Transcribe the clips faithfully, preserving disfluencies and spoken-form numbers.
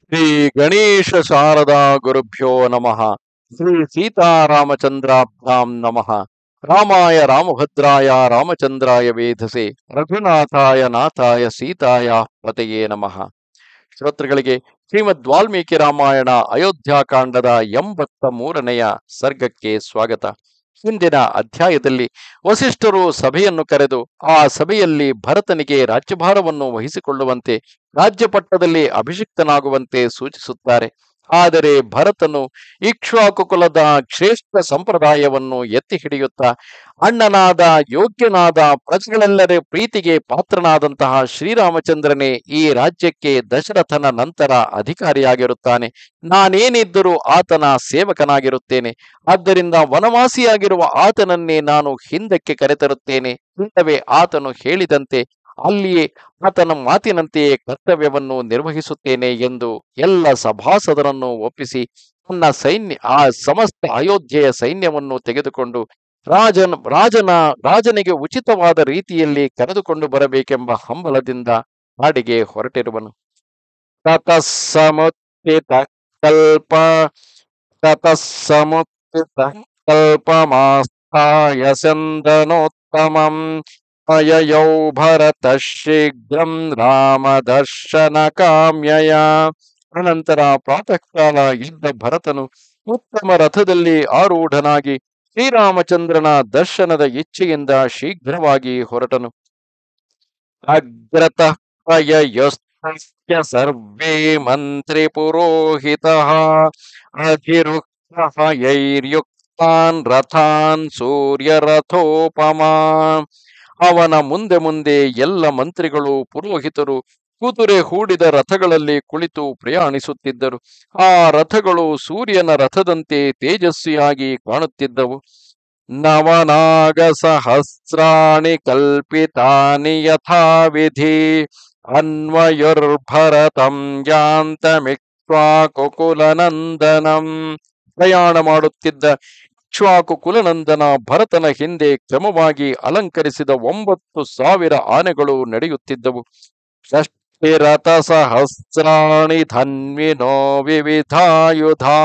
ಶ್ರೀ ಗಣೇಶ ಶಾರದಾ ಗುರುಭ್ಯೋ ನಮಃ. ಶ್ರೀ ಸೀತಾರಾಮಚಂದ್ರಾಭ್ಯಾಂ ನಮಃ. ರಾಮಾಯ ರಾಮಭದ್ರಾಯ ರಾಮಚಂದ್ರಾಯ ವೇಧಸೆ ರಘುನಾಥಾಯ ನಾಥಾಯ ಸೀತಾಯ ಪತಯೇ ನಮಃ. ಶ್ರೋತೃಗಳಿಗೆ ಶ್ರೀಮದ್ ವಾಲ್ಮೀಕಿ ರಾಮಾಯಣ ಅಯೋಧ್ಯಾಕಾಂಡದ ಎಂಬತ್ತ ಮೂರನೆಯ ಸರ್ಗಕ್ಕೆ ಸ್ವಾಗತ. ಹಿಂದಿನ ಅಧ್ಯಾಯದಲ್ಲಿ ವಸಿಷ್ಠರು ಸಭೆಯನ್ನು ಕರೆದು ಆ ಸಭೆಯಲ್ಲಿ ಭರತನಿಗೆ ರಾಜ್ಯಭಾರವನ್ನು ವಹಿಸಿಕೊಳ್ಳುವಂತೆ ರಾಜ್ಯಪಟ್ಟದಲ್ಲಿ ಅಭಿಷಿಕ್ತನಾಗುವಂತೆ ಸೂಚಿಸುತ್ತಾರೆ. ಆದರೆ ಭರತನು ಇಕ್ಷ್ವಾಕು ಕುಲದ ಶ್ರೇಷ್ಠ ಸಂಪ್ರದಾಯವನ್ನು ಎತ್ತಿ ಹಿಡಿಯುತ್ತಾ ಅಣ್ಣನಾದ ಯೋಗ್ಯನಾದ ಪ್ರಜೆಗಳೆಲ್ಲರ ಪ್ರೀತಿಗೆ ಪಾತ್ರನಾದಂತಹ ಶ್ರೀರಾಮಚಂದ್ರನೇ ಈ ರಾಜ್ಯಕ್ಕೆ ದಶರಥನ ನಂತರ ಅಧಿಕಾರಿಯಾಗಿರುತ್ತಾನೆ. ನಾನೇನಿದ್ದರೂ ಆತನ ಸೇವಕನಾಗಿರುತ್ತೇನೆ. ಆದ್ದರಿಂದ ವನವಾಸಿಯಾಗಿರುವ ಆತನನ್ನೇ ನಾನು ಹಿಂದಕ್ಕೆ ಕರೆತರುತ್ತೇನೆ. ಇಲ್ಲವೇ ಆತನು ಹೇಳಿದಂತೆ ಅಲ್ಲಿಯೇ ಆತನ ಮಾತಿನಂತೆಯೇ ಕರ್ತವ್ಯವನ್ನು ನಿರ್ವಹಿಸುತ್ತೇನೆ ಎಂದು ಎಲ್ಲ ಸಭಾಸದರನ್ನು ಒಪ್ಪಿಸಿ ತನ್ನ ಸೈನ್ಯ ಆ ಸಮಸ್ತ ಅಯೋಧ್ಯೆಯ ಸೈನ್ಯವನ್ನು ತೆಗೆದುಕೊಂಡು ರಾಜನ ರಾಜನ ರಾಜನಿಗೆ ಉಚಿತವಾದ ರೀತಿಯಲ್ಲಿ ಕರೆದುಕೊಂಡು ಬರಬೇಕೆಂಬ ಹಂಬಲದಿಂದ ಕಾಡಿಗೆ ಹೊರಟಿರುವನು. ತತಸ್ಸಮುತ್ಥಿತ ಕಲ್ಪ ತತಸ್ಸಮುತ್ಥಿತ ಕಲ್ಪಮಾಸ್ಥಾಯ ಸಂದನೋತ್ತಮಂ ಅಯಯೌ ಭರತ ಶೀಘ್ರಂ ರಾಮ ದರ್ಶನ ಕಾಮ್ಯಯ. ಅನಂತರ ಪ್ರಾತಃ ಕಾಲ ಇದ್ದ ಭರತನು ಉತ್ತಮ ರಥದಲ್ಲಿ ಆರೂಢನಾಗಿ ಶ್ರೀರಾಮಚಂದ್ರನ ದರ್ಶನದ ಇಚ್ಛೆಯಿಂದ ಶೀಘ್ರವಾಗಿ ಹೊರಟನು. ಅಗ್ರತಃ ಪ್ರಯಯೋಸ್ತಸ್ಯ ಸರ್ವೇ ಮಂತ್ರಿ ಪುರೋಹಿತಃ ಅಧಿರುಕ್ತಯೈರ್ಯುಕ್ತಾನ್ ರಥಾನ್ ಸೂರ್ಯರಥೋಪಮಾನ್. ಅವನ ಮುಂದೆ ಮುಂದೆ ಎಲ್ಲ ಮಂತ್ರಿಗಳು ಪುರೋಹಿತರು ಕುದುರೆ ಹೂಡಿದ ರಥಗಳಲ್ಲಿ ಕುಳಿತು ಪ್ರಯಾಣಿಸುತ್ತಿದ್ದರು. ಆ ರಥಗಳು ಸೂರ್ಯನ ರಥದಂತೆ ತೇಜಸ್ವಿಯಾಗಿ ಕಾಣುತ್ತಿದ್ದವು. ನವನಾಗ ಸಹಸ್ರಾಣಿ ಕಲ್ಪಿತಾನಿ ಯಥಾವಿಧಿ ಅನ್ವಯುರ್ಭರತಂ ಯಾಂತಮಿಕ್ಷ್ವಾಕುಕುಲನಂದನಂ. ಪ್ರಯಾಣ ಮಾಡುತ್ತಿದ್ದ ಇಕ್ಷ್ವಾಕು ಕುಲನಂದನ ಭರತನ ಹಿಂದೆ ಕ್ರಮವಾಗಿ ಅಲಂಕರಿಸಿದ ಒಂಬತ್ತು ಸಾವಿರ ಆನೆಗಳು ನಡೆಯುತ್ತಿದ್ದವು. ಷಷ್ಠಿರಥ ಸಹಸ್ರಾಣಿ ಧನ್ವಿನೋ ವಿವಿಧಾಯುಧಾ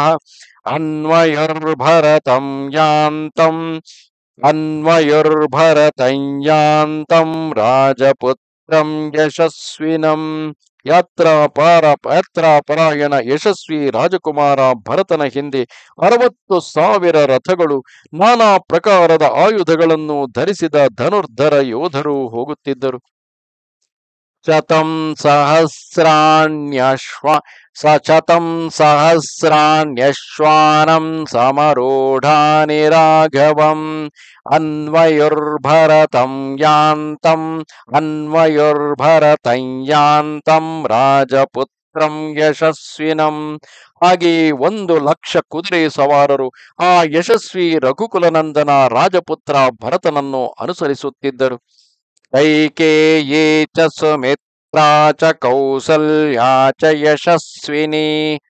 ಅನ್ವಯುರ್ಭರತಂ ಯಾಂತಂ ಅನ್ವಯುರ್ಭರತಂ ಯಾಂತಂ ರಾಜಪುತ್ರಂ ಯಶಸ್ವಿನಂ. ಯಾತ್ರಾ ಪಾರ ಯಾತ್ರಾ ಪರಾಯಣ ಯಶಸ್ವಿ ರಾಜಕುಮಾರ ಭರತನ ಹಿಂದೆ ಅರವತ್ತು ಸಾವಿರ ರಥಗಳು ನಾನಾ ಪ್ರಕಾರದ ಆಯುಧಗಳನ್ನು ಧರಿಸಿದ ಧನುರ್ಧರ ಯೋಧರು ಹೋಗುತ್ತಿದ್ದರು. ಶತಂ ಸಹಸ್ರಾಣ್ಯಶ್ವ ಸತಂ ಸಹಸ್ರಾಣ್ಯಶ್ವಾನಂ ಸಮರೂಢಾನಿ ರಾಘವಂ ಅನ್ವಯುರ್ಭರತಂ ಯಾಂತಂ ಅನ್ವಯುರ್ಭರತಂ ಯಾಂತಂ ರಾಜಪುತ್ರಂ ಯಶಸ್ವಿನಂ. ಹಾಗೆಯೇ ಒಂದು ಲಕ್ಷ ಕುದುರೆ ಸವಾರರು ಆ ಯಶಸ್ವಿ ರಘುಕುಲನಂದನ ರಾಜಪುತ್ರ ಭರತನನ್ನು ಅನುಸರಿಸುತ್ತಿದ್ದರು. ಕೈಕೇಯೀ ಚ ಸುಮಿತ್ರಾ ಚ ಕೌಸಲ್ಯಾ ಚ ಯಶಸ್ವಿನಿ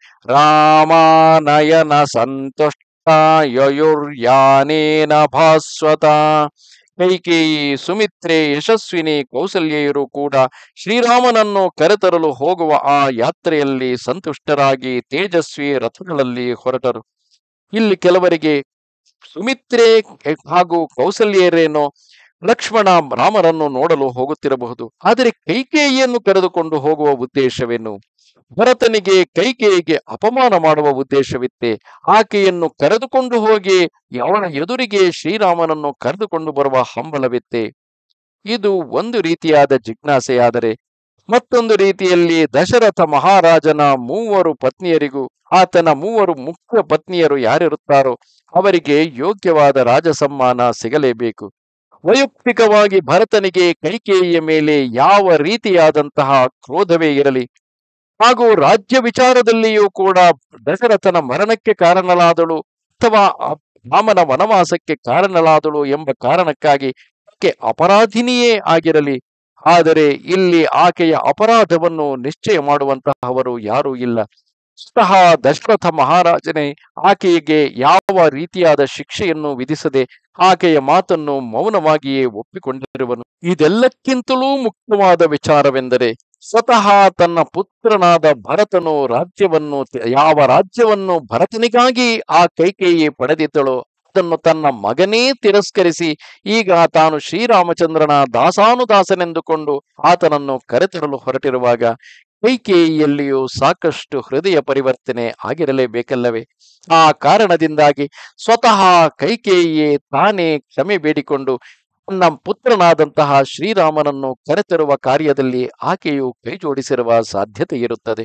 ರಾಮಾನಯನ ಸಂತುಷ್ಟ ಯಯುರ್ಯಾನೇನ ಭಾಸ್ವತ. ಕೈಕೇಯಿ, ಸುಮಿತ್ರೆ, ಯಶಸ್ವಿನಿ, ಕೌಸಲ್ಯರು ಕೂಡ ಶ್ರೀರಾಮನನ್ನು ಕರೆತರಲು ಹೋಗುವ ಆ ಯಾತ್ರೆಯಲ್ಲಿ ಸಂತುಷ್ಟರಾಗಿ ತೇಜಸ್ವಿ ರಥಗಳಲ್ಲಿ ಹೊರಟರು. ಇಲ್ಲಿ ಕೆಲವರಿಗೆ ಸುಮಿತ್ರೆ ಹಾಗೂ ಕೌಸಲ್ಯರೇನೋ ಲಕ್ಷ್ಮಣ ರಾಮರನ್ನು ನೋಡಲು ಹೋಗುತ್ತಿರಬಹುದು. ಆದರೆ ಕೈಕೇಯಿಯನ್ನು ಕರೆದುಕೊಂಡು ಹೋಗುವ ಉದ್ದೇಶವೇನು? ಭರತನಿಗೆ ಕೈಕೇಯಿಗೆ ಅಪಮಾನ ಮಾಡುವ ಉದ್ದೇಶವಿತ್ತೆ? ಆಕೆಯನ್ನು ಕರೆದುಕೊಂಡು ಹೋಗಿ ಅವನ ಎದುರಿಗೆ ಶ್ರೀರಾಮನನ್ನು ಕರೆದುಕೊಂಡು ಬರುವ ಹಂಬಲವಿತ್ತೆ? ಇದು ಒಂದು ರೀತಿಯಾದ ಜಿಜ್ಞಾಸೆಯಾದರೆ, ಮತ್ತೊಂದು ರೀತಿಯಲ್ಲಿ ದಶರಥ ಮಹಾರಾಜನ ಮೂವರು ಪತ್ನಿಯರಿಗೂ ಆತನ ಮೂವರು ಮುಖ್ಯ ಪತ್ನಿಯರು ಯಾರಿರುತ್ತಾರೋ ಅವರಿಗೆ ಯೋಗ್ಯವಾದ ರಾಜ ಸಮ್ಮಾನ ಸಿಗಲೇಬೇಕು. ವೈಯಕ್ತಿಕವಾಗಿ ಭರತನಿಗೆ ಕೈಕೇಯಿಯ ಮೇಲೆ ಯಾವ ರೀತಿಯಾದಂತಹ ಕ್ರೋಧವೇ ಇರಲಿ, ಹಾಗೂ ರಾಜ್ಯ ವಿಚಾರದಲ್ಲಿಯೂ ಕೂಡ ದಶರಥನ ಮರಣಕ್ಕೆ ಕಾರಣಲಾದಳು ಅಥವಾ ರಾಮನ ವನವಾಸಕ್ಕೆ ಕಾರಣಲಾದಳು ಎಂಬ ಕಾರಣಕ್ಕಾಗಿ ಆಕೆ ಅಪರಾಧಿನಿಯೇ ಆಗಿರಲಿ, ಆದರೆ ಇಲ್ಲಿ ಆಕೆಯ ಅಪರಾಧವನ್ನು ನಿಶ್ಚಯ ಮಾಡುವಂತಹವರು ಯಾರೂ ಇಲ್ಲ. ಸ್ವತಃ ದಶರಥ ಮಹಾರಾಜನೇ ಆಕೆಗೆ ಯಾವ ರೀತಿಯಾದ ಶಿಕ್ಷೆಯನ್ನು ವಿಧಿಸದೆ ಆಕೆಯ ಮಾತನ್ನು ಮೌನವಾಗಿಯೇ ಒಪ್ಪಿಕೊಂಡಿರುವನು. ಇದೆಲ್ಲಕ್ಕಿಂತಲೂ ಮುಖ್ಯವಾದ ವಿಚಾರವೆಂದರೆ ಸ್ವತಃ ತನ್ನ ಪುತ್ರನಾದ ಭರತನು ರಾಜ್ಯವನ್ನು ಯಾವ ರಾಜ್ಯವನ್ನು ಭರತನಿಗಾಗಿ ಆ ಕೈಕೇಯಿ ಪಡೆದಿದ್ದಳು ಅದನ್ನು ತನ್ನ ಮಗನೇ ತಿರಸ್ಕರಿಸಿ ಈಗ ತಾನು ಶ್ರೀರಾಮಚಂದ್ರನ ದಾಸಾನುದಾಸನೆಂದುಕೊಂಡು ಆತನನ್ನು ಕರೆತರಲು ಹೊರಟಿರುವಾಗ ಕೈಕೇಯಿಯಲ್ಲಿಯೂ ಸಾಕಷ್ಟು ಹೃದಯ ಪರಿವರ್ತನೆ ಆಗಿರಲೇಬೇಕಲ್ಲವೇ? ಆ ಕಾರಣದಿಂದಾಗಿ ಸ್ವತಃ ಕೈಕೇಯಿಯೇ ತಾನೇ ಕ್ಷಮೆ ಬೇಡಿಕೊಂಡು ತನ್ನ ಪುತ್ರನಾದಂತಹ ಶ್ರೀರಾಮನನ್ನು ಕರೆತರುವ ಕಾರ್ಯದಲ್ಲಿ ಆಕೆಯು ಕೈ ಜೋಡಿಸಿರುವ ಸಾಧ್ಯತೆ ಇರುತ್ತದೆ.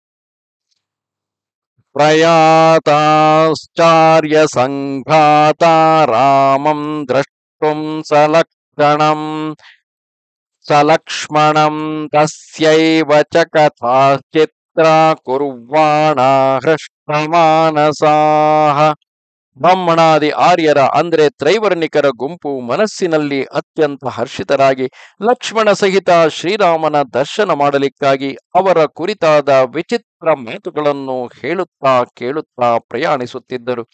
ಪ್ರಯಾತಾಶ್ಚಾರ್ಯ ಸಂಘಾತ ರಾಮಂ ದ್ರಷ್ಟುಂ ಸಲಕ್ಷಣಂ ಸಲಕ್ಷ್ಮಣಂ ತಸ್ಯೈವ ಚ ಕಥಾಚಿತ್ರ ಕುರ್ವಾಣ ಹೃಷ್ಟಮಾನಸಾಹ. ಬ್ರಾಹ್ಮಣಾದಿ ಆರ್ಯರ ಅಂದ್ರೆ ತ್ರೈವರ್ಣಿಕರ ಗುಂಪು ಮನಸ್ಸಿನಲ್ಲಿ ಅತ್ಯಂತ ಹರ್ಷಿತರಾಗಿ ಲಕ್ಷ್ಮಣ ಸಹಿತ ಶ್ರೀರಾಮನ ದರ್ಶನ ಮಾಡಲಿಕ್ಕಾಗಿ ಅವರ ಕುರಿತಾದ ವಿಚಿತ್ರ ಮಾತುಗಳನ್ನು ಹೇಳುತ್ತಾ ಕೇಳುತ್ತಾ ಪ್ರಯಾಣಿಸುತ್ತಿದ್ದರು.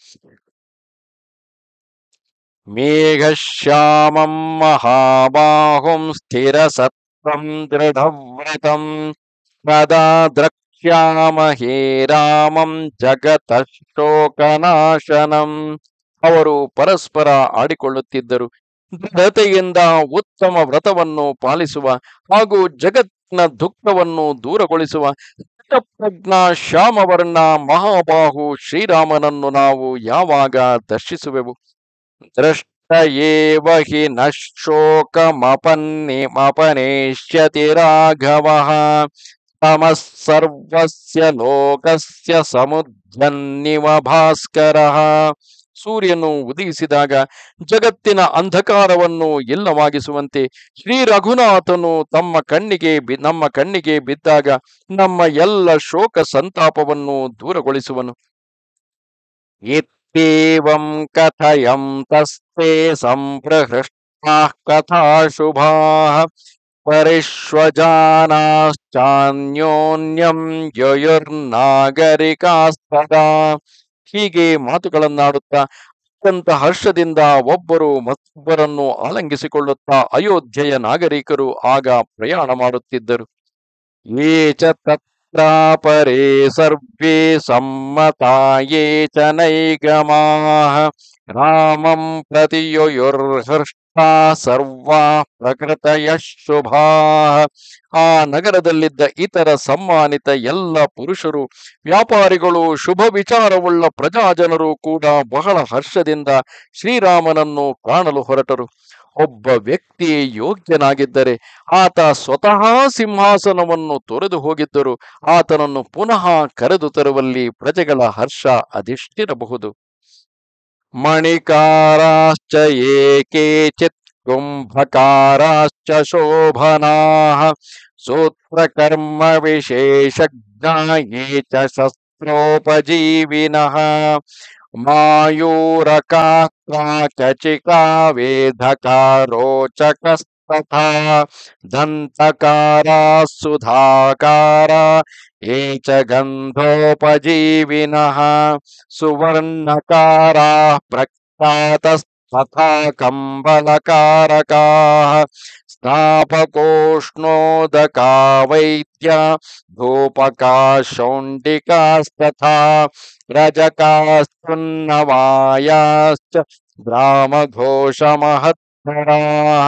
ಮೇಘಶ್ಯಾಮಂ ಮಹಾಬಾಹುಂ ಸ್ಥಿರ ಸತ್ವಂ ದೃಢವ್ರತಂ ಸದಾ ದ್ರಕ್ಷ್ಯಾಮಹೇ ರಾಮಂ ಜಗತಃ ಶೋಕನಾಶನಂ. ಅವರು ಪರಸ್ಪರ ಆಡಿಕೊಳ್ಳುತ್ತಿದ್ದರು. ದೃಢತೆಯಿಂದ ಉತ್ತಮ ವ್ರತವನ್ನು ಪಾಲಿಸುವ ಹಾಗೂ ಜಗತ್ತಿನ ದುಃಖವನ್ನು ದೂರಗೊಳಿಸುವ ಪ್ರಜ್ಞಾ ಶ್ಯಾಮವರ್ಣ ಮಹಾಬಾಹು ಶ್ರೀರಾಮನನ್ನು ನಾವು ಯಾವಾಗ ದರ್ಶಿಸುವೆವು? ದೃಷ್ಟ ಏವ ಹಿ ನ ಶೋಕಮಪನ್ನಿಮಪನೇಷ್ಯತಿ ರಾಘವಃ ತಮಃ ಸರ್ವಸ್ಯ ಲೋಕಸ್ಯ ಸಮುದ್ಯನ್ನಿವ ಭಾಸ್ಕರಃ. ಸೂರ್ಯನು ಉದಯಿಸಿದಾಗ ಜಗತ್ತಿನ ಅಂಧಕಾರವನ್ನು ಇಲ್ಲವಾಗಿಸುವಂತೆ ಶ್ರೀ ರಘುನಾಥನು ತಮ್ಮ ಕಣ್ಣಿಗೆ ಬಿ ನಮ್ಮ ಕಣ್ಣಿಗೆ ಬಿದ್ದಾಗ ನಮ್ಮ ಎಲ್ಲ ಶೋಕ ಸಂತಾಪವನ್ನು ದೂರಗೊಳಿಸುವನು. ಇತ್ಯೇವಂ ಕಥಯಂ ತಸ್ತೆ ಸಂಪ್ರಹೃಷ್ಟಾಃ ಕಥಾಶುಭಾಃ ಪರಿಷ್ವಜಾನಾಶ್ಚಾನ್ಯೋನ್ಯಂ ಯಯುರ್ನಾಗರಿಕಾಸ್ತದಾ. ಹೀಗೆ ಮಾತುಗಳನ್ನಾಡುತ್ತಾ ಅತ್ಯಂತ ಹರ್ಷದಿಂದ ಒಬ್ಬರು ಮತ್ತೊಬ್ಬರನ್ನು ಆಲಂಗಿಸಿಕೊಳ್ಳುತ್ತಾ ಅಯೋಧ್ಯೆಯ ನಾಗರಿಕರು ಆಗ ಪ್ರಯಾಣ ಮಾಡುತ್ತಿದ್ದರು. ಯೇ ಚ ತತ್ರಾಪರೇ ಸರ್ವೇ ಸಮ್ಮತಾ ಯೇ ಚ ನೈಗಮಾಃ ರಾಮಂ ಪ್ರತಿಯುರ್ಹೃಷ್ಟಾ ಸರ್ವಾ ಪ್ರಕೃತಯಃ ಶುಭಾಃ. ಆ ನಗರದಲ್ಲಿದ್ದ ಇತರ ಸಮ್ಮಾನಿತ ಎಲ್ಲ ಪುರುಷರು, ವ್ಯಾಪಾರಿಗಳು, ಶುಭ ವಿಚಾರವುಳ್ಳ ಪ್ರಜಾಜನರು ಕೂಡ ಬಹಳ ಹರ್ಷದಿಂದ ಶ್ರೀರಾಮನನ್ನು ಕಾಣಲು ಹೊರಟರು. ಒಬ್ಬ ವ್ಯಕ್ತಿ ಯೋಗ್ಯನಾಗಿದ್ದರೆ ಆತ ಸ್ವತಃ ಸಿಂಹಾಸನವನ್ನು ತೊರೆದು ಹೋಗಿದ್ದರು ಆತನನ್ನು ಪುನಃ ಕರೆದು ತರುವಲ್ಲಿ ಪ್ರಜೆಗಳ ಹರ್ಷ ಅದೆಷ್ಟಿರಬಹುದು. ಮಣಿಕಾರಾಶ್ಚ ಯೇ ಕೇಚಿತ್ ಕುಂಭಕಾರಾಶ್ಚ ಶೋಭನಾಃ ಸೂತ್ರಕರ್ಮ ವಿಶೇಷಜ್ಞಾ ಯೇ ಚ ಶಸ್ತ್ರೋಪಜೀವಿನಃ ಮಾಯೂರಕಾಃ ಕಾಚಚಿಕಾ ವೇಧಕಾ ರೋಚಕಸ್ತಥಾ ದಂತಕಾರಾಃ ಸುಧಾಕಾರಾ ಯೇ ಚ ಗಂಧೋಪಜೀವಿನಃ ಸುವರ್ಣಕಾರಾಃ ಪ್ರಖ್ಯಾತಸ್ತಥಾ ಕಂಬಲಕಾರಕಾಃ ಸ್ನಾಪಕೋಷ್ಣೋದಕಾ ವೈದ್ಯ ಧೂಪಕಾ ಶೌಂಡಿಕಾಸ್ತಥಾ ರಜಕಾಸ್ತುನ್ನವಾಯಾಶ್ಚ ಗ್ರಾಮಘೋಷಮಹತ್ತರಾಃ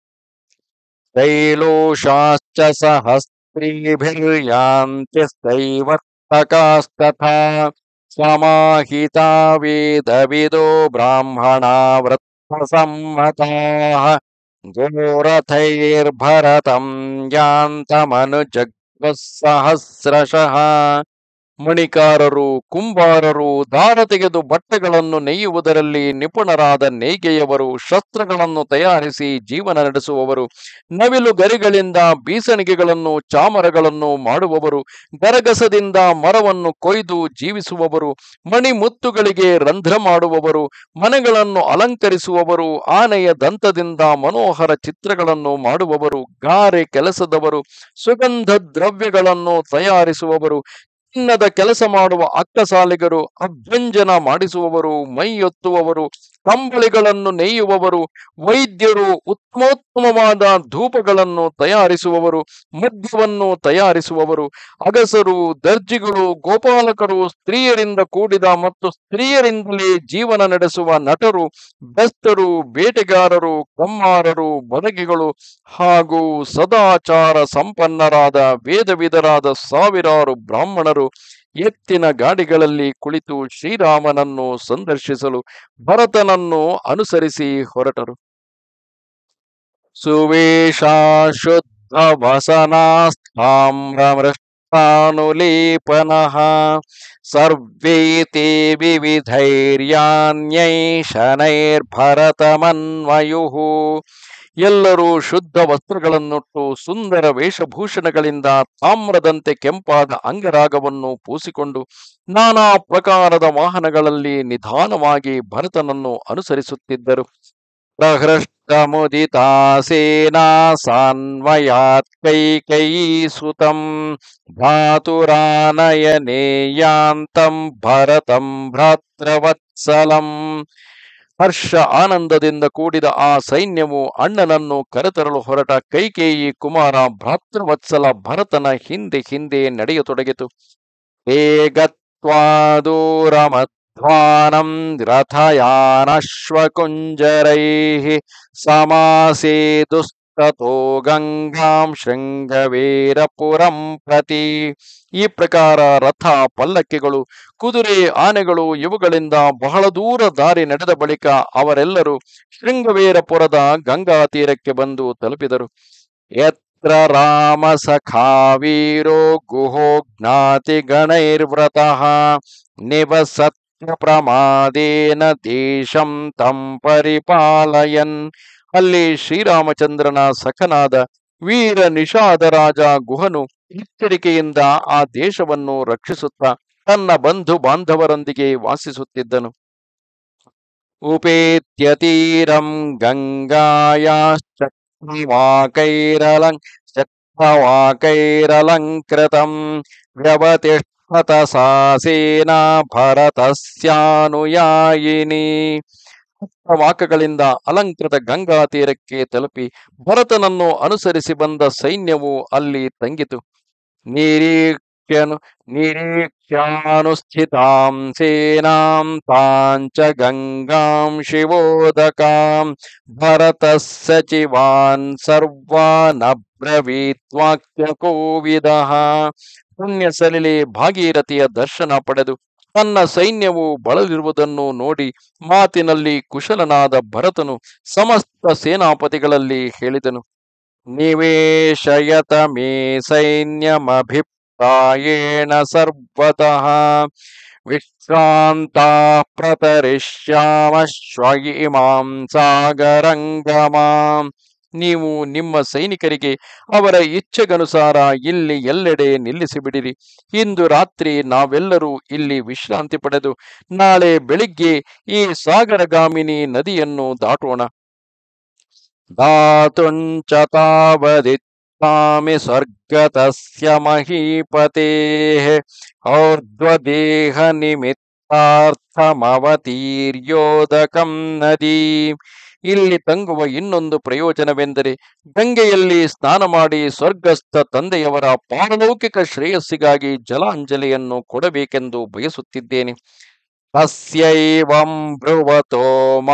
ತೈಲೋಷಾಶ್ಚ ಸಹಸ್ರೀಭಿರ್ಯಾಂತಿ ಸ್ಥೈವರ್ತಕಾಸ್ತಥಾ ಸಮಾಹಿತಾ ವೇದವಿದೋ ಬ್ರಾಹ್ಮಣಾ ವೃತ್ತಸಮ್ಮತಾಃ ಗೋರಥೈರ್ಭರತಂ ಯಾಂತಮನುಜಗ್ಮುಃ ಸಹಸ್ರಶಃ. ಮಣಿಕಾರರು, ಕುಂಬಾರರು, ದಾರ ತೆಗೆದು ಬಟ್ಟೆಗಳನ್ನು ನೇಯುವುದರಲ್ಲಿ ನಿಪುಣರಾದ ನೇಯ್ಗೆಯವರು, ಶಸ್ತ್ರಗಳನ್ನು ತಯಾರಿಸಿ ಜೀವನ ನಡೆಸುವವರು, ನವಿಲು ಗರಿಗಳಿಂದ ಬೀಸಣಿಗೆಗಳನ್ನು ಚಾಮರಗಳನ್ನು ಮಾಡುವವರು, ಗರಗಸದಿಂದ ಮರವನ್ನು ಕೊಯ್ದು ಜೀವಿಸುವವರು, ಮಣಿಮುತ್ತುಗಳಿಗೆ ರಂಧ್ರ ಮಾಡುವವರು, ಮನೆಗಳನ್ನು ಅಲಂಕರಿಸುವವರು, ಆನೆಯ ದಂತದಿಂದ ಮನೋಹರ ಚಿತ್ರಗಳನ್ನು ಮಾಡುವವರು, ಗಾರೆ ಕೆಲಸದವರು, ಸುಗಂಧ ದ್ರವ್ಯಗಳನ್ನು ತಯಾರಿಸುವವರು, ಚಿನ್ನದ ಕೆಲಸ ಮಾಡುವ ಅಕ್ಕಸಾಲಿಗರು, ಅಭ್ಯಂಜನ ಮಾಡಿಸುವವರು, ಮೈಯೊತ್ತುವವರು, ಕಂಬಳಿಗಳನ್ನು ನೇಯುವವರು, ವೈದ್ಯರು, ಉತ್ತಮೋತ್ತಮವಾದ ಧೂಪಗಳನ್ನು ತಯಾರಿಸುವವರು, ಮದ್ಯವನ್ನು ತಯಾರಿಸುವವರು, ಅಗಸರು, ದರ್ಜಿಗಳು, ಗೋಪಾಲಕರು, ಸ್ತ್ರೀಯರಿಂದ ಕೂಡಿದ ಮತ್ತು ಸ್ತ್ರೀಯರಿಂದಲೇ ಜೀವನ ನಡೆಸುವ ನಟರು, ಬೆಸ್ತರು, ಬೇಟೆಗಾರರು, ಕಮ್ಮಾರರು, ಬಡಗಿಗಳು ಹಾಗೂ ಸದಾಚಾರ ಸಂಪನ್ನರಾದ ವೇದವಿದರಾದ ಸಾವಿರಾರು ಬ್ರಾಹ್ಮಣರು ಎತ್ತಿನ ಗಾಡಿಗಳಲ್ಲಿ ಕುಳಿತು ಶ್ರೀರಾಮನನ್ನು ಸಂದರ್ಶಿಸಲು ಭರತನನ್ನು ಅನುಸರಿಸಿ ಹೊರಟರು. ಸುವೇಶ ಶುದ್ಧ ವಸನಾಸ್ಥಾಮ್ರಮೃಷ್ಟಾನುಲೇಪನಃ ಸರ್ವೇ ತೇ ವಿವಿಧೈರ್ಯಾನ್ಯೈ ಶನೈರ್ಭರತಮನ್ವಯುಃ. ಎಲ್ಲರೂ ಶುದ್ಧ ವಸ್ತ್ರಗಳನ್ನುಟ್ಟು ಸುಂದರ ವೇಷಭೂಷಣಗಳಿಂದ ತಾಮ್ರದಂತೆ ಕೆಂಪಾದ ಅಂಗರಾಗವನ್ನು ಪೂಸಿಕೊಂಡು ನಾನಾ ಪ್ರಕಾರದ ವಾಹನಗಳಲ್ಲಿ ನಿಧಾನವಾಗಿ ಭರತನನ್ನು ಅನುಸರಿಸುತ್ತಿದ್ದರು. ಪ್ರಹೃಷ್ಟ ಮುದಿತಾ ಸೇನಾ ಸಾನ್ವಯಾತ್ ಕೈಕೈಸುತಂ ಭ್ರಾತುರಾನಯನೇಯಾಂತಂ ಭರತಂ ಭ್ರಾತೃವತ್ಸಲಂ. ಹರ್ಷ ಆನಂದದಿಂದ ಕೂಡಿದ ಆ ಸೈನ್ಯವು ಅಣ್ಣನನ್ನು ಕರೆತರಲು ಹೊರಟ ಕೈಕೇಯಿ ಕುಮಾರ ಭ್ರಾತೃವತ್ಸಲ ಭರತನ ಹಿಂದೆ ಹಿಂದೆ ನಡೆಯತೊಡಗಿತು. ಏಗತ್ವಾದೂರಮಧ್ವಾನಂ ರಥಯಾನಶ್ವಕುಂಜರೈಃ ಸಮಾಸೇದುಸ್ತತೋ ಗಂಗಾಂ ಶೃಂಗವೇರಪುರಂ ಪ್ರತಿ. ಈ ಪ್ರಕಾರ ರಥ, ಪಲ್ಲಕ್ಕಿಗಳು, ಕುದುರೆ, ಆನೆಗಳು ಇವುಗಳಿಂದ ಬಹಳ ದೂರ ದಾರಿ ನಡೆದ ಬಳಿಕ ಅವರೆಲ್ಲರೂ ಶೃಂಗವೇರಪುರದ ಗಂಗಾ ತೀರಕ್ಕೆ ಬಂದು ತಲುಪಿದರು. ಯತ್ರ ರಾಮ ಸಖಾ ವೀರೋ ಗುಹೋ ಜ್ಞಾತಿ ಗಣೈರ್ವ್ರತಃ ನಿವಸತ್ಯ ಪ್ರಮಾದೇನ ದೇಶಂ ತಂ ಪರಿಪಾಲಯನ್. ಅಲ್ಲಿ ಶ್ರೀರಾಮಚಂದ್ರನ ಸಖನಾದ ವೀರ ನಿಷಾದ ರಾಜ ಗುಹನು ಎಚ್ಚರಿಕೆಯಿಂದ ಆ ದೇಶವನ್ನು ರಕ್ಷಿಸುತ್ತಾ ತನ್ನ ಬಂಧು ಬಾಂಧವರೊಂದಿಗೆ ವಾಸಿಸುತ್ತಿದ್ದನು. ಉಪೇತ್ಯ ತೀರಂ ಗಂಗಾಯಾಶ್ಚಕ್ರವಾಕೈರಲಂ ಚಕ್ರವಾಕೈರಲಂಕೃತಂ ವ್ಯವತಿಷ್ಠತ ಸಾ ಸೇನಾ ಭರತಸ್ಯಾನುಯಾಯಿನಿ. ವಾಕಗಳಿಂದ ಅಲಂಕೃತ ಗಂಗಾ ತೀರಕ್ಕೆ ತಲುಪಿ ಭರತನನ್ನು ಅನುಸರಿಸಿ ಬಂದ ಸೈನ್ಯವು ಅಲ್ಲಿ ತಂಗಿತು. ನಿರೀಕ್ಷ್ಯನು ನಿರೀಕ್ಷ್ಯಾನುಸ್ಥಿತಾಂ ಸೇನಾಂ ತಾಂಚ ಗಂಗಾಂ ಶಿವೋದಕಾಂ ಭರತಃ ಸಚಿವಾನ್ ಸರ್ವಾನ್ ಅಬ್ರವೀತ್ ಕೋವಿದಃ. ಪುಣ್ಯ ಸಲಿಲೆ ಭಾಗೀರಥಿಯ ದರ್ಶನ ಪಡೆದು ತನ್ನ ಸೈನ್ಯವು ಬಳಲಿರುವುದನ್ನು ನೋಡಿ ಮಾತಿನಲ್ಲಿ ಕುಶಲನಾದ ಭರತನು ಸಮಸ್ತ ಸೇನಾಪತಿಗಳಲ್ಲಿ ಹೇಳಿದನು. ನಿವೇಶಯತ ಮೇ ಸೈನ್ಯಮಭಿಪ್ರಾಯೇಣ ಸರ್ವತಃ ವಿಶ್ರಾಂತಾ ಪ್ರತರಿಷ್ಯಾಮಶ್ವ ಇಮಾಂ ಸಾಗರಂಗಮಾಂ. ನೀವು ನಿಮ್ಮ ಸೈನಿಕರಿಗೆ ಅವರ ಇಚ್ಛೆಗನುಸಾರ ಇಲ್ಲಿ ಎಲ್ಲೆಡೆ ನಿಲ್ಲಿಸಿಬಿಡಿರಿ. ಇಂದು ರಾತ್ರಿ ನಾವೆಲ್ಲರೂ ಇಲ್ಲಿ ವಿಶ್ರಾಂತಿ ಪಡೆದು ನಾಳೆ ಬೆಳಿಗ್ಗೆ ಈ ಸಾಗರಗಾಮಿನಿ ನದಿಯನ್ನು ದಾಟೋಣ. ದಾತುಂಚ ತಾವದಿತ್ಸಾಮಿ ಸ್ವರ್ಗತಸ್ಯ ಮಹೀಪತೇಃ ಔರ್ಧ್ವದೇಹ ನಿಮಿತ್ತಾರ್ಥಮವತೀರ್ಯೋದಕಂ ನದಿ. ಇಲ್ಲಿ ತಂಗುವ ಇನ್ನೊಂದು ಪ್ರಯೋಜನವೆಂದರೆ ಗಂಗೆಯಲ್ಲಿ ಸ್ನಾನ ಮಾಡಿ ಸ್ವರ್ಗಸ್ಥ ತಂದೆಯವರ ಪಾರಲೌಕಿಕ ಶ್ರೇಯಸ್ಸಿಗಾಗಿ ಜಲಾಂಜಲಿಯನ್ನು ಕೊಡಬೇಕೆಂದು ಬಯಸುತ್ತಿದ್ದೇನೆ. ತಸ್ಯೈವಂ ಬ್ರುವತೋ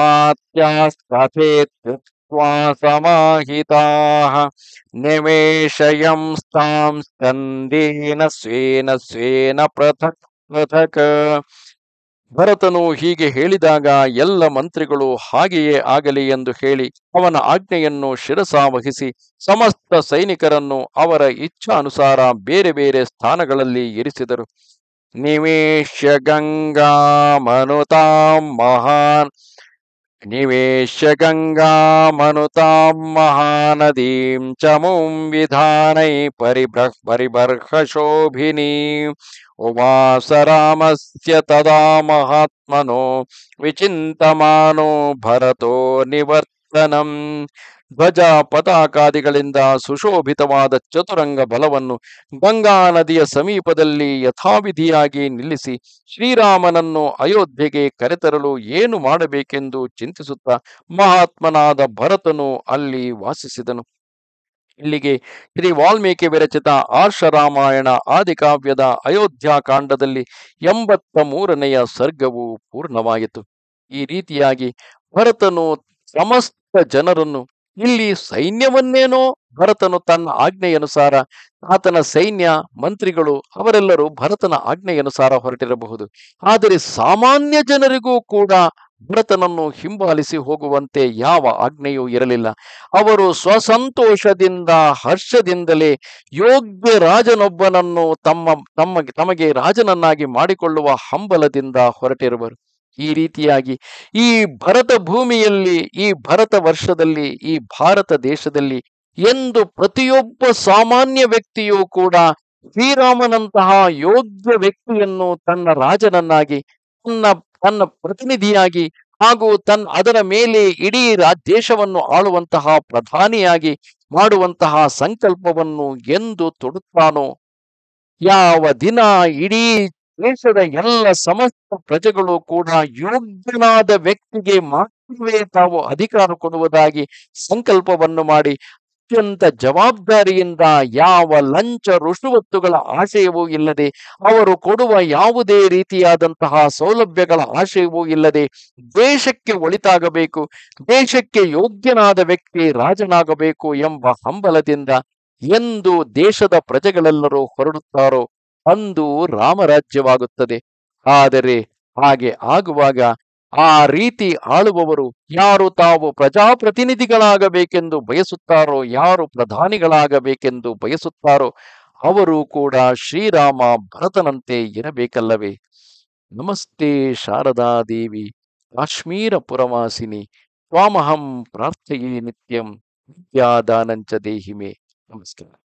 ಮಾತ್ಯಾಸ್ತಥೇತ್ಯುಕ್ತ್ವಾ ಸಮಾಹಿತಾಃ ನಿವೇಶಯಂಸ್ತಾಂ ಸ್ಕಂದೇನ ಸ್ವೇನ ಸ್ವೇನ ಪೃಥಕ್ ಪೃಥಕ್. ಭರತನು ಹೀಗೆ ಹೇಳಿದಾಗ ಎಲ್ಲ ಮಂತ್ರಿಗಳು ಹಾಗೆಯೇ ಆಗಲಿ ಎಂದು ಹೇಳಿ ಅವನ ಆಜ್ಞೆಯನ್ನು ಶಿರಸಾವಹಿಸಿ ಸಮಸ್ತ ಸೈನಿಕರನ್ನು ಅವರ ಇಚ್ಛಾನುಸಾರ ಬೇರೆ ಬೇರೆ ಸ್ಥಾನಗಳಲ್ಲಿ ಇರಿಸಿದರು. ನಿವೇಶ್ಯ ಗಂಗಾಮನುತಾಂ ಮಹಾನ್ ನಿವೇಶ್ಯ ಗಂಗಾಮನುತಾಂ ಮಹಾನದೀಂ ಚಮುಂ ವಿಧಾನೈ ಪರಿಬ್ರಹ್ ಪರಿಬರ್ಹಶೋಭಿನೀ. ಉವಾಸ ರಾಮಸ್ಯ ತದಾ ಮಹಾತ್ಮನೋ ವಿಚಿಂತಮಾನೋ ಭರತೋ ನಿವರ್ತನಂ. ಧ್ವಜ ಪತಾಕಾದಿಗಳಿಂದ ಸುಶೋಭಿತವಾದ ಚತುರಂಗ ಬಲವನ್ನು ಗಂಗಾ ನದಿಯ ಸಮೀಪದಲ್ಲಿ ಯಥಾವಿಧಿಯಾಗಿ ನಿಲ್ಲಿಸಿ ಶ್ರೀರಾಮನನ್ನು ಅಯೋಧ್ಯೆಗೆ ಕರೆತರಲು ಏನು ಮಾಡಬೇಕೆಂದು ಚಿಂತಿಸುತ್ತಾ ಮಹಾತ್ಮನಾದ ಭರತನು ಅಲ್ಲಿ ವಾಸಿಸಿದನು. ಇಲ್ಲಿಗೆ ಶ್ರೀ ವಾಲ್ಮೀಕಿ ವಿರಚಿತ ಆರ್ಷ ರಾಮಾಯಣ ಆದಿಕಾವ್ಯದ ಅಯೋಧ್ಯಾಕಾಂಡದಲ್ಲಿ ಎಂಬತ್ತ ಮೂರನೆಯ ಸರ್ಗವು ಪೂರ್ಣವಾಯಿತು. ಈ ರೀತಿಯಾಗಿ ಭರತನು ಸಮಸ್ತ ಜನರನ್ನು, ಇಲ್ಲಿ ಸೈನ್ಯವನ್ನೇನೋ ಭರತನು ತನ್ನ ಆಜ್ಞೆಯನುಸಾರ, ಆತನ ಸೈನ್ಯ ಮಂತ್ರಿಗಳು ಅವರೆಲ್ಲರೂ ಭರತನ ಆಜ್ಞೆಯನುಸಾರ ಹೊರಟಿರಬಹುದು. ಆದರೆ ಸಾಮಾನ್ಯ ಜನರಿಗೂ ಕೂಡ ಭರತನನ್ನು ಹಿಂಬಾಲಿಸಿ ಹೋಗುವಂತೆ ಯಾವ ಆಜ್ಞೆಯೂ ಇರಲಿಲ್ಲ. ಅವರು ಸ್ವಸಂತೋಷದಿಂದ ಹರ್ಷದಿಂದಲೇ ಯೋಗ್ಯ ರಾಜನೊಬ್ಬನನ್ನು ತಮ್ಮ ತಮ್ಮ ತಮಗೆ ರಾಜನನ್ನಾಗಿ ಮಾಡಿಕೊಳ್ಳುವ ಹಂಬಲದಿಂದ ಹೊರಟಿರುವರು. ಈ ರೀತಿಯಾಗಿ ಈ ಭರತ ಭೂಮಿಯಲ್ಲಿ, ಈ ಭರತ ವರ್ಷದಲ್ಲಿ, ಈ ಭಾರತ ದೇಶದಲ್ಲಿ ಎಂದು ಪ್ರತಿಯೊಬ್ಬ ಸಾಮಾನ್ಯ ವ್ಯಕ್ತಿಯೂ ಕೂಡ ಶ್ರೀರಾಮನಂತಹ ಯೋಗ್ಯ ವ್ಯಕ್ತಿಯನ್ನು ತನ್ನ ರಾಜನನ್ನಾಗಿ, ತನ್ನ ತನ್ನ ಪ್ರತಿನಿಧಿಯಾಗಿ ಹಾಗೂ ತನ್ನ ಅದರ ಮೇಲೆ ಇಡೀ ರಾ ದೇಶವನ್ನು ಆಳುವಂತಹ ಪ್ರಧಾನಿಯಾಗಿ ಮಾಡುವಂತಹ ಸಂಕಲ್ಪವನ್ನು ಎಂದು ತೊಡುತ್ತಾನೋ, ಯಾವ ದಿನ ಇಡೀ ದೇಶದ ಎಲ್ಲ ಸಮಸ್ತ ಪ್ರಜೆಗಳು ಕೂಡ ಯೋಗ್ಯನಾದ ವ್ಯಕ್ತಿಗೆ ಮಾತ್ರವೇ ತಾವು ಅಧಿಕಾರ ಕೊಡುವುದಾಗಿ ಸಂಕಲ್ಪವನ್ನು ಮಾಡಿ ಅತ್ಯಂತ ಜವಾಬ್ದಾರಿಯಿಂದ, ಯಾವ ಲಂಚ ರುಷುವತ್ತುಗಳ ಆಶಯವೂ ಇಲ್ಲದೆ, ಅವರು ಕೊಡುವ ಯಾವುದೇ ರೀತಿಯಾದಂತಹ ಸೌಲಭ್ಯಗಳ ಆಶಯವೂ ಇಲ್ಲದೆ ದೇಶಕ್ಕೆ ಒಳಿತಾಗಬೇಕು, ದೇಶಕ್ಕೆ ಯೋಗ್ಯನಾದ ವ್ಯಕ್ತಿ ರಾಜನಾಗಬೇಕು ಎಂಬ ಹಂಬಲದಿಂದ ಎಂದು ದೇಶದ ಪ್ರಜೆಗಳೆಲ್ಲರೂ ಹೊರಡುತ್ತಾರೋ ಅಂದು ರಾಮರಾಜ್ಯವಾಗುತ್ತದೆ. ಆದರೆ ಹಾಗೆ ಆಗುವಾಗ ಆ ರೀತಿ ಆಳುವವರು ಯಾರು ತಾವು ಪ್ರಜಾಪ್ರತಿನಿಧಿಗಳಾಗಬೇಕೆಂದು ಬಯಸುತ್ತಾರೋ, ಯಾರು ಪ್ರಧಾನಿಗಳಾಗಬೇಕೆಂದು ಬಯಸುತ್ತಾರೋ ಅವರು ಕೂಡ ಶ್ರೀರಾಮ ಭರತನಂತೆ ಇರಬೇಕಲ್ಲವೇ? ನಮಸ್ತೆ ಶಾರದಾ ದೇವಿ ಕಾಶ್ಮೀರ ಪುರವಾಸಿನಿ ತ್ವಾಮಹಂ ಪ್ರಾರ್ಥಯೇ ನಿತ್ಯಂ ವಿದ್ಯಾದಾನಂಚ ದೇಹಿಮೆ. ನಮಸ್ಕಾರ.